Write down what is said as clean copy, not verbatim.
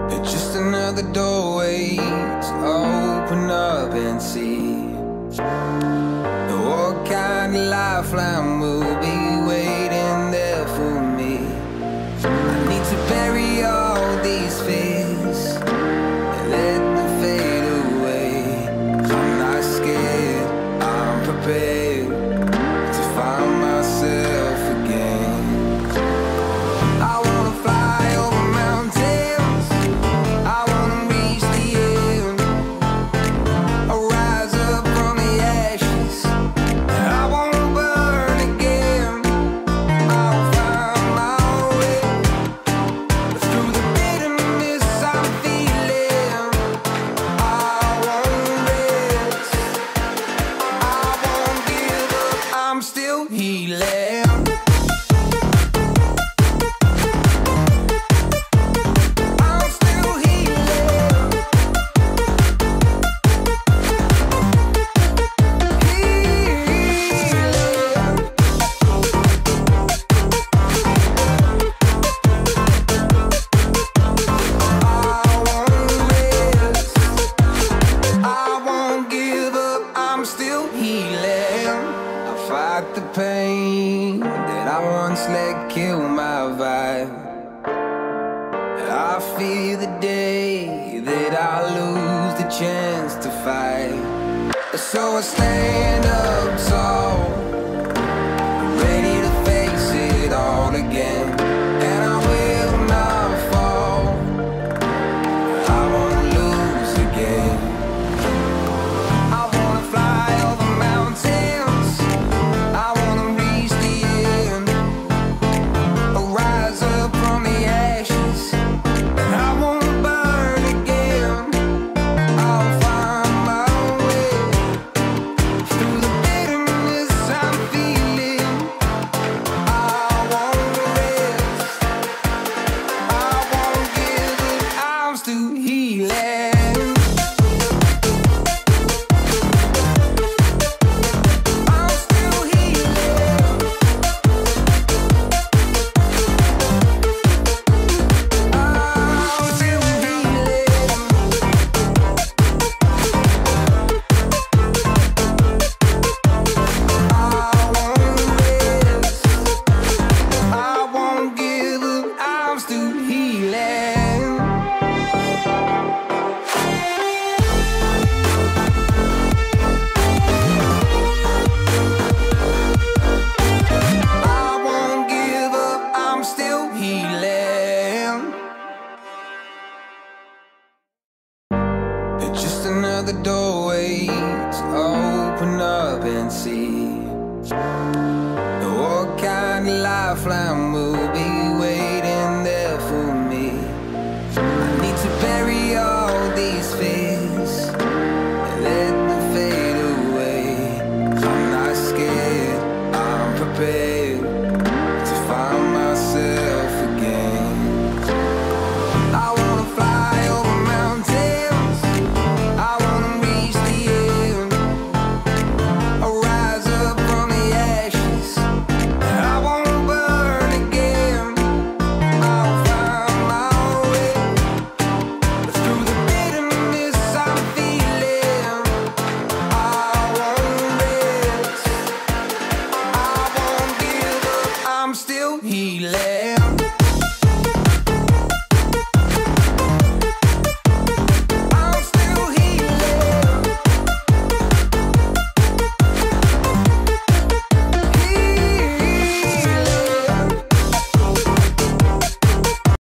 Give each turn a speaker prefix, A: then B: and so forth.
A: It's just another doorway to open up and see what kind of lifeline will be waiting there for me. I need to bury all these fears and let them fade away. I'm not scared, I'm prepared to find myself again. I wanna fly over mountains, I wanna reach the end. I'll rise up from the ashes, I wanna burn again. I'll find my way through the bitterness I'm feeling. I won't rest, I won't give up, I'm still healing. The pain that I once let kill my vibe, I fear the day that I lose the chance to fight. So I stand up tall, ready to face it all again, and I will not fall, I won't lose again. I wanna fly over mountains, I wanna reach the end. I'll rise up from the ashes, and I won't burn again. I'll find my way through the bitterness I'm feeling. I won't rest, I won't give up, I'm still healing. Just another doorway to open up and see what kind of lifeline